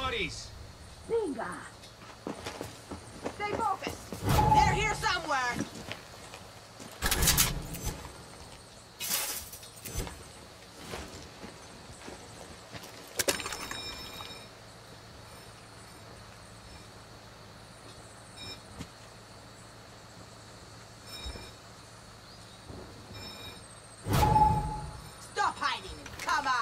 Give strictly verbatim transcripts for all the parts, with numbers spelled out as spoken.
bodies. Binga. Stay focused. They're here somewhere. Stop hiding. Come on.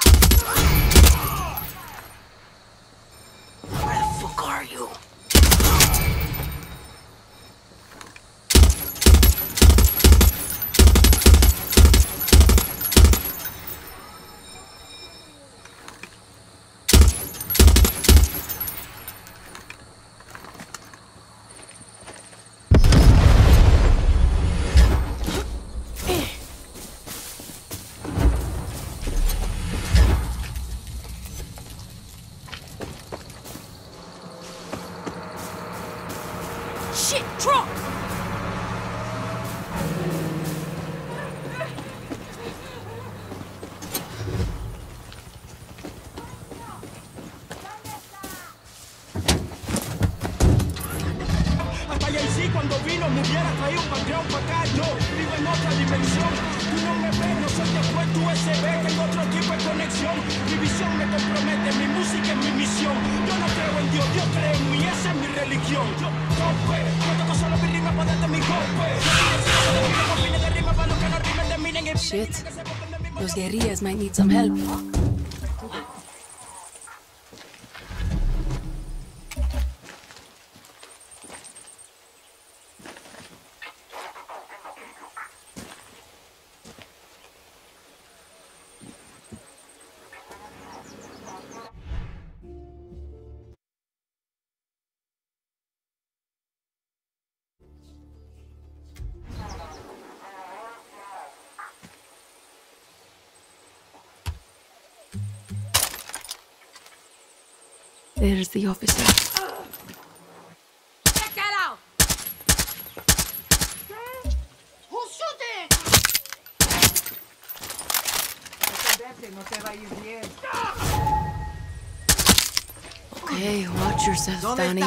Where the fuck are you? Shit, drop! Hasta ahí sí, cuando vino me hubiera traído un background para acá. Yo vivo en otra dimensión. Tú no me ves, no soy después tu U S B. Tengo otro tipo de conexión. Mi visión me compromete, mi música es mi misión. Yo no creo en Dios, Dios cree en mí, esa es mi religión. Yo tope, yo toco solo mi rima para darte mi golpe. Shit. Those guerrillas might need some help. There's the officer. Check that out. Who's shooting? No te va a ir bien. Okay, watch yourself, Danny.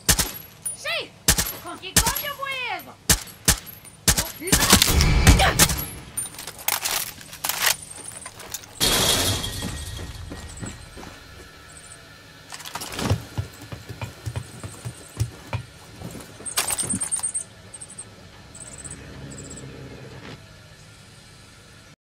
Che coño fue eso?